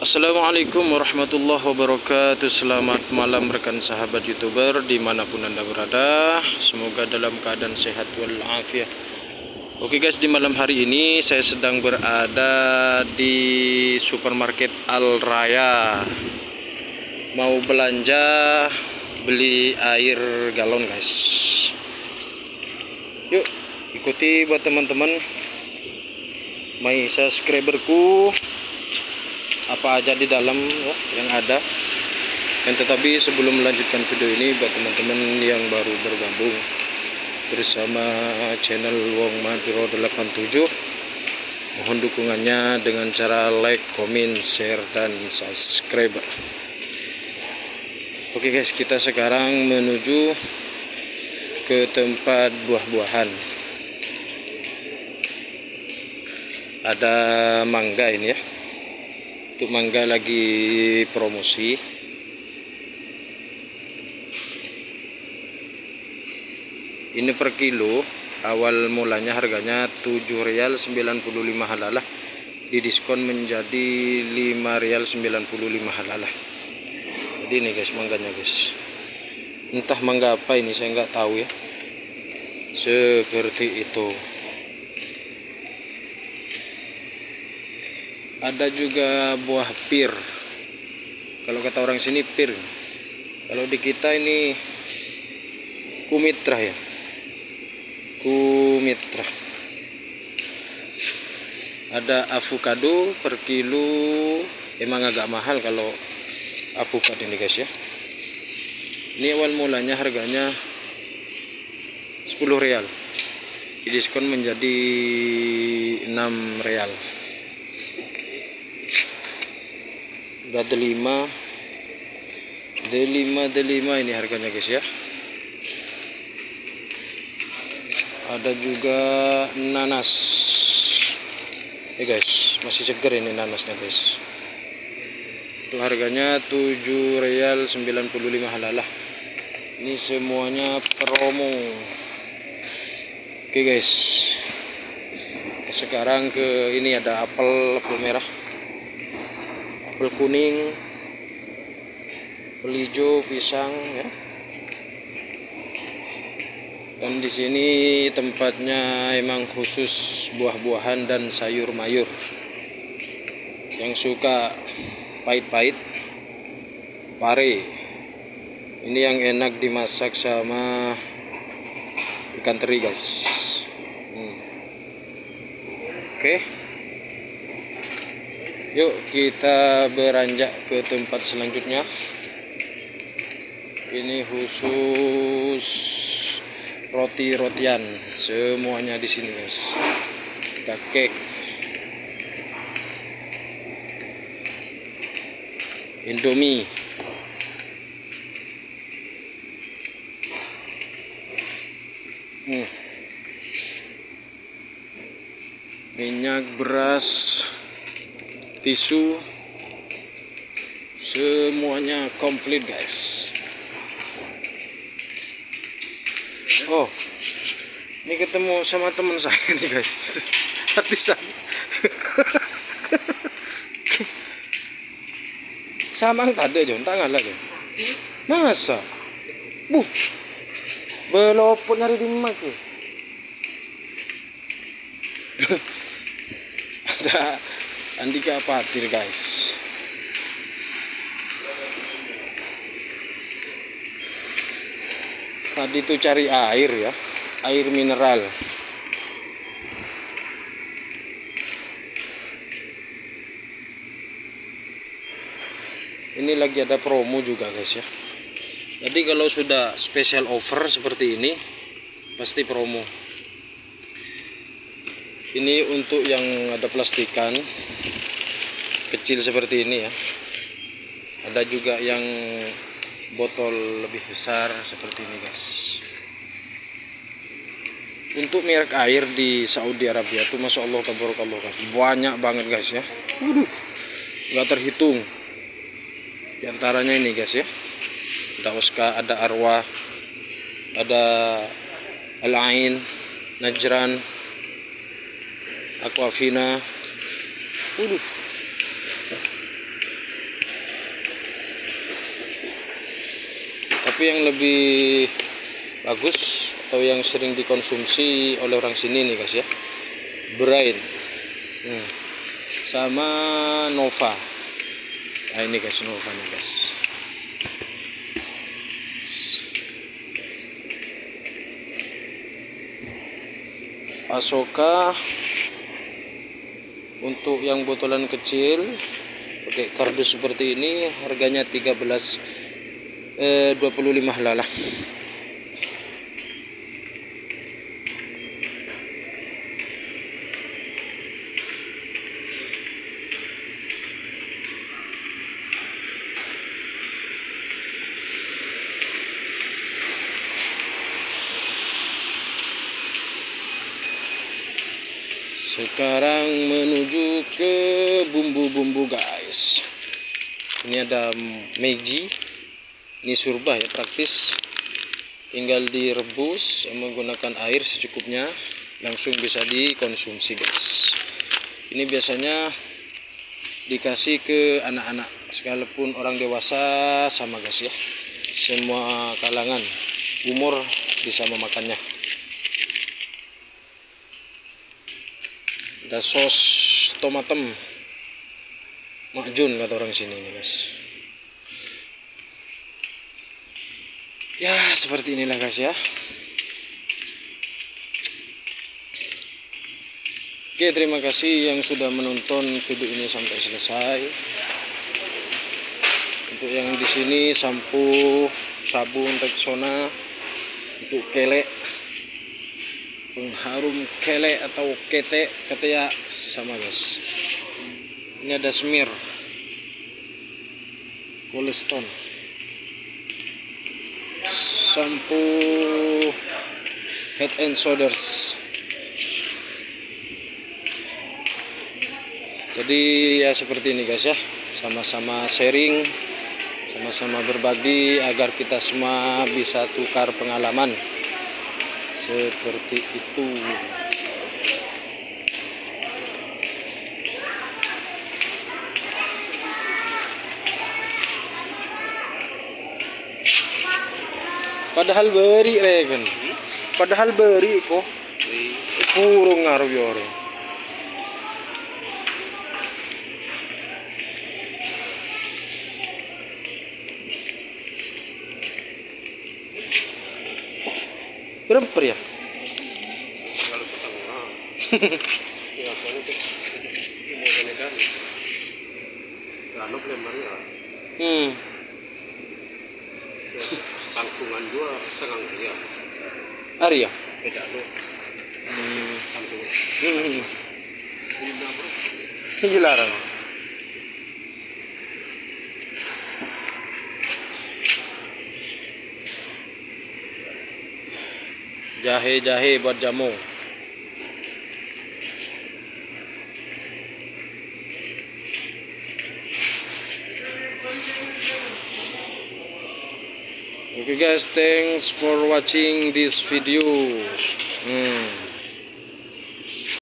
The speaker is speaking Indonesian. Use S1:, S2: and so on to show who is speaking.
S1: Assalamualaikum warahmatullahi wabarakatuh. Selamat malam rekan sahabat youtuber dimanapun anda berada. Semoga dalam keadaan sehat walafiat. Oke guys, di malam hari ini saya sedang berada di supermarket Al Raya. Mau belanja beli air galon guys. Yuk ikuti buat teman-teman my subscriberku apa aja di dalam ya, yang ada. Dan tetapi sebelum melanjutkan video ini, buat teman-teman yang baru bergabung bersama channel Wong Maduro 87, mohon dukungannya dengan cara like, comment, share, dan subscribe. Oke guys, kita sekarang menuju ke tempat buah-buahan. Ada mangga ini ya. Untuk mangga lagi promosi. Ini per kilo. Awal mulanya harganya Rp7.95 halalah. Didiskon menjadi Rp5.95 halalah. Jadi ini guys mangganya guys. Entah mangga apa ini, saya nggak tahu ya. Seperti itu. Ada juga buah pir. Kalau kata orang sini pir. Kalau di kita ini kumitra ya. Kumitra. Ada avocado per kilo. Emang agak mahal kalau avocado ini guys ya. Ini awal mulanya harganya Rp10. Didiskon menjadi Rp6. Udah D5 ini harganya guys ya. Ada juga nanas guys, masih segar ini nanasnya guys. Itu harganya Rp7.95 halalah. Ini semuanya promo. Oke guys, sekarang ke ini ada apel merah, apel kuning, apel hijau, pisang ya. Dan di sini tempatnya emang khusus buah-buahan dan sayur mayur. Yang suka pahit-pahit, pare. Ini yang enak dimasak sama ikan teri guys. Oke. Yuk kita beranjak ke tempat selanjutnya. Ini khusus roti-rotian, semuanya di sini guys. Ada cake, Indomie, minyak, beras, tisu, semuanya komplit guys. Oh, ini ketemu sama teman saya nih guys, artisan. Samang tadi aja, tangan lagi. Masa? Belopot nyari di maki. Ada Andika Patir guys. Tadi tuh cari air ya, air mineral. Ini lagi ada promo juga guys ya. Jadi kalau sudah special offer seperti ini pasti promo. Ini untuk yang ada plastikan kecil seperti ini ya. Ada juga yang botol lebih besar seperti ini guys. Untuk merek air di Saudi Arabia tuh masya Allah tabarakallah guys, banyak banget guys ya. Nggak terhitung. Di antaranya ini guys ya. Ada Oska, ada Arwah, ada Al-Ain, Najran, Aquafina. Tapi yang lebih bagus atau yang sering dikonsumsi oleh orang sini nih guys ya, Brain sama Nova. Nah ini guys, Nova nih guys. Asoka untuk yang botolan kecil pakai kardus seperti ini harganya 25 lalah. Sekarang menuju ke bumbu-bumbu guys. Ini ada Maggi, ini surba ya, praktis. Tinggal direbus menggunakan air secukupnya, langsung bisa dikonsumsi guys. Ini biasanya dikasih ke anak-anak, sekalipun orang dewasa sama guys ya. Semua kalangan umur bisa memakannya. Ada sos tomatem makjun kata orang sini nih guys. Ya seperti inilah guys ya. Oke, terima kasih yang sudah menonton video ini sampai selesai. Untuk yang di sini sampo, sabun Rexona untuk kelek, pengharum kelek atau kete sama guys. Ini ada Smir, Coleston, sampo Head and Shoulders. Jadi ya seperti ini guys ya, sama-sama sharing, sama-sama berbagi agar kita semua bisa tukar pengalaman. Seperti itu. Padahal beri regen. Padahal beri kok. Kurung ngaruh yore. Berapa ya?
S2: Kalau setengah. Ya, kalau itu modalnya kan. Kalau lembar ya. Tangkungan gua setengah dia.
S1: Ari ya?
S2: Beda lo. Tangkungan.
S1: Ini larang. Jahe-jahe buat jamu. Okay guys, thanks for watching this video.